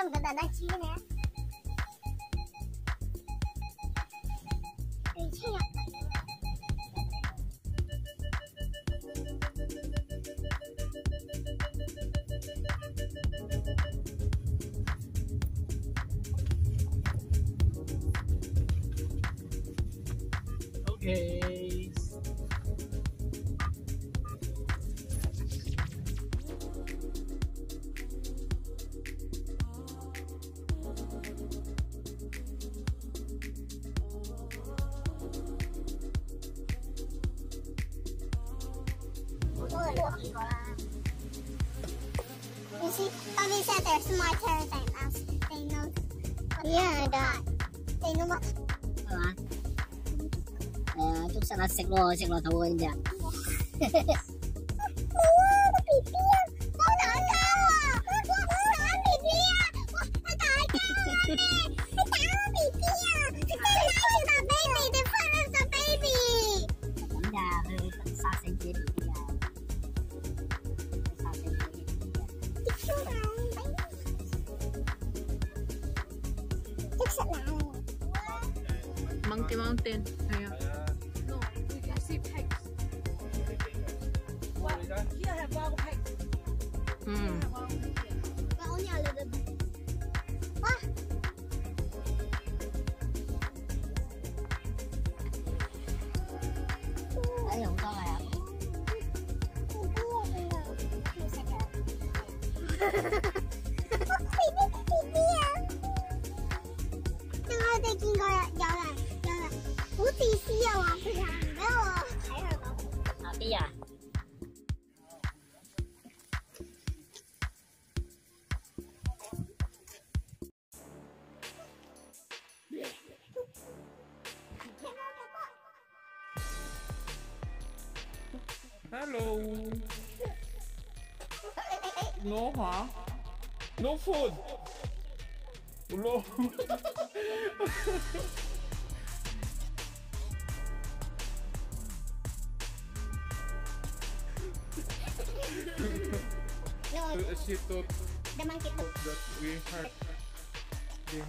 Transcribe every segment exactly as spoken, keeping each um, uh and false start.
唔覺得得知呢？你聽日。 Okay. You see, Bobby said they're smarter than us. They know. Yeah, that. They know what. 係嘛？係啊，捉實下食咯，食落肚嘅啫。 哇！個 B B 啊，好大家喎！哇，好大 B B 啊！哇，好大家喎！你打我 B B 啊！佢真係拉住個 baby，你放咗個 baby。 咁㗎，佢殺死自己 B B 啊！殺死自己 B B 啊！ 即食奶啊！ Monkey Mountain 係啊。 No, we can see pigs. Well, here have wild pigs. 嗯。 Have wild pigs here. But only a little bit. 哇！ 誒好多㗎呀！ B B 啊！但我哋見過有有人有人好自私啊，話佢唔俾我睇佢個。 啊 B 啊！ Hello. No, huh? No food. No. No, She thought the monkey took. that we hurt him.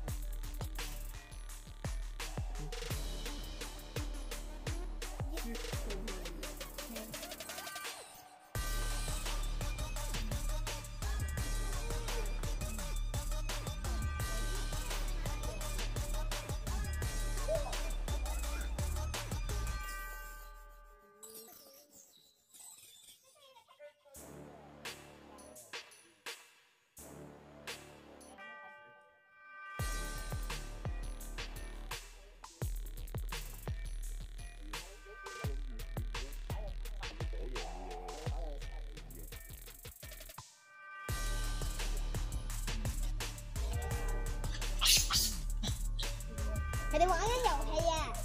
佢哋玩緊遊戲啊！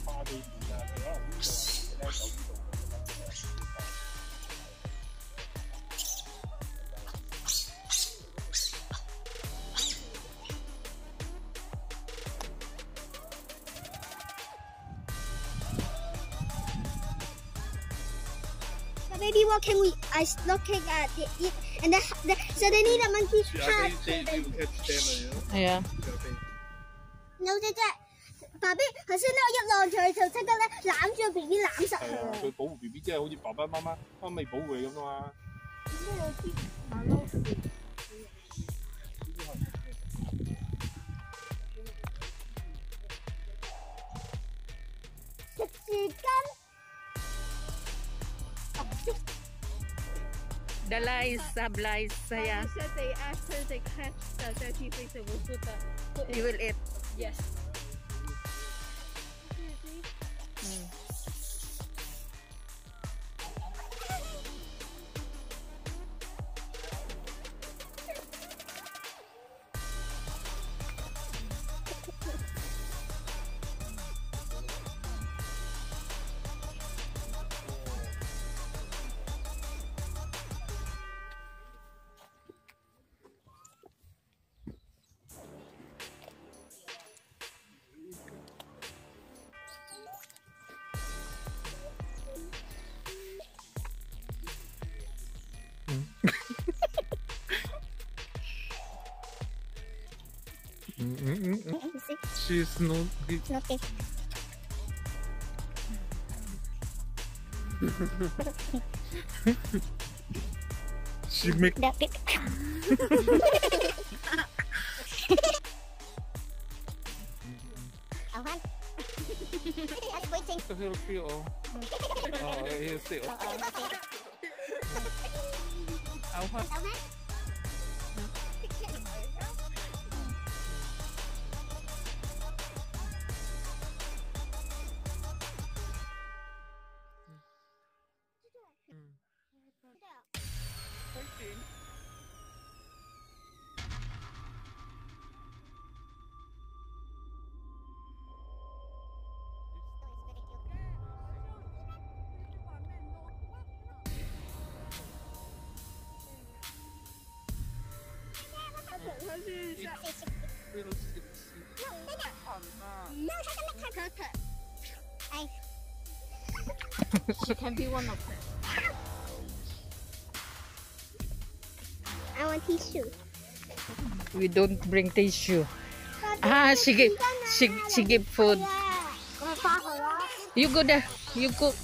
The baby, what can we? I looking at it, and the, the suddenly the monkey had. They, they will catch them, you know. 係啊。 No 啫啫，爸 B 頭先咧我一浪上去就即刻咧攬住個 B B 攬實佢係啊， 啊！ 佢保護 B B 即係好似爸爸媽媽媽咪保護你咁啊嘛。 點解有啲馬騮樹？食樹根。 The lice, sub lice, saya. They said they after they catch the dirty fish, they will put the put You will eat. yes. Mm. she's not. Notice. She make. That bit. Awan. That's waiting. Healthy oh. Oh, healthy oh. Awan. Awan. Little sexy. No, take a look at I. She can be one of them. I want tissue. We don't bring tissue. Ah, she give, she, she give food. You go there. You cook.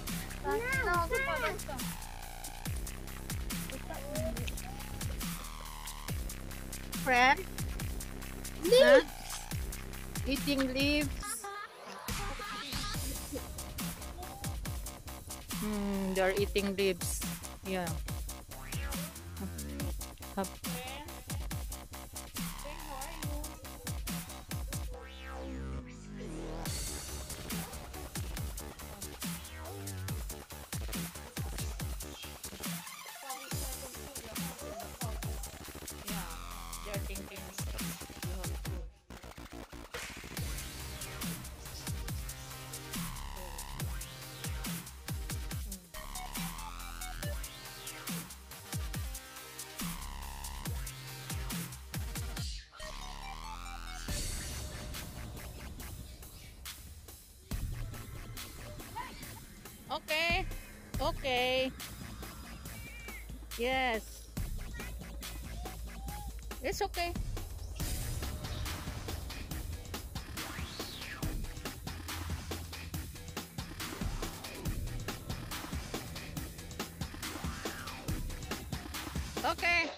Friend? Huh? Eating leaves. Hmm, they're eating leaves. Yeah. Up. They're thinking you have food. Okay. Okay. Yes. It's okay. Okay.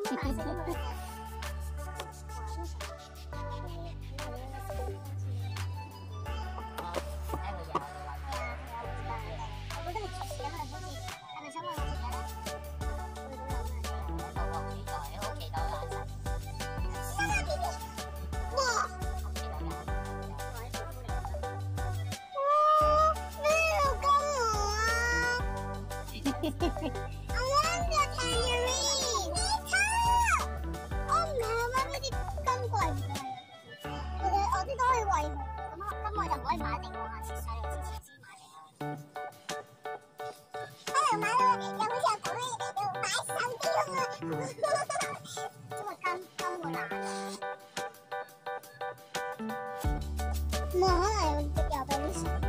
I want the tangerine. Me too. Oh no， 媽呢啲金貴唔貴啊！我哋我啲都可以餵佢，咁我咁我就唔可以買定喎，下次上嚟之前先買定。可能買到有好似有講要擺手機用啊，因為金金會爛。冇可能又俾啲水。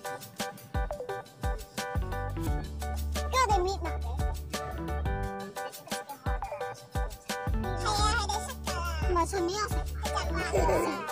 搣埋嘅，係啊，佢哋識㗎啦，唔係順便我食，係真係。